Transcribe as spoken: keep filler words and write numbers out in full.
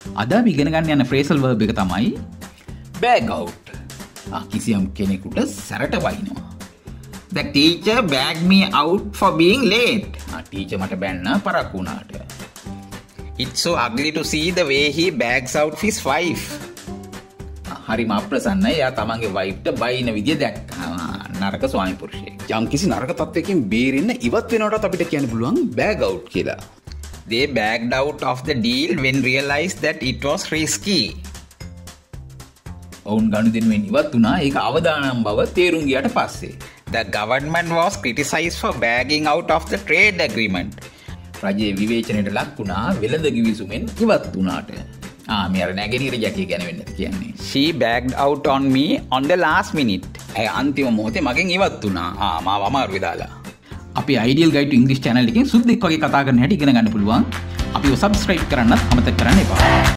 අද අපි ඉගෙන ගන්න යන phrasal verb එක තමයි bag out. ආ කිසියම් කෙනෙකුට සැරට වයින්නවා. The teacher bagged me out for being late. ආ ටීචර් මට බැන්න පරක්කු වුණාට. It's so ugly to see the way he bags out his wife. හරිම අප්‍රසන්නයි. එයා තමන්ගේ වයිෆ්ට බයින විදිය දැක්කා. නරක ස්වාමි පුරුෂයෙක්. යම්කිසි නරක තත්වයකින් බේරෙන්න ඉවත් වෙනවටත් අපිට කියන්න පුළුවන් bag out කියලා. They backed out of the deal when realized that it was risky. ඔවුන් ගනුදෙනුවෙන් ඉවත් වුණා ඒක අවදානම් බව තේරුම් ගියට පස්සේ. The government was criticized for bagging out of the trade agreement. රජයේ විවේචනයට ලක් වුණා වෙළඳ කිවිසුමෙන් ඉවත් වුණාට. ආ මේ අර නැගෙනහිර ජැකිය ගැන වෙන්නත් කියන්නේ. She bagged out on me on the last minute. ඇය අන්තිම මොහොතේ මගෙන් ඉවත් වුණා. ආ මාව අමාරුවේ දාලා. අපි Ideal Guide to English channel එකෙන් සුද්දෙක් වගේ කතා කරන හැටි ඉගෙන ගන්න පුළුවන්. අපිව subscribe කරන්නත් අමතක කරන්න එපා.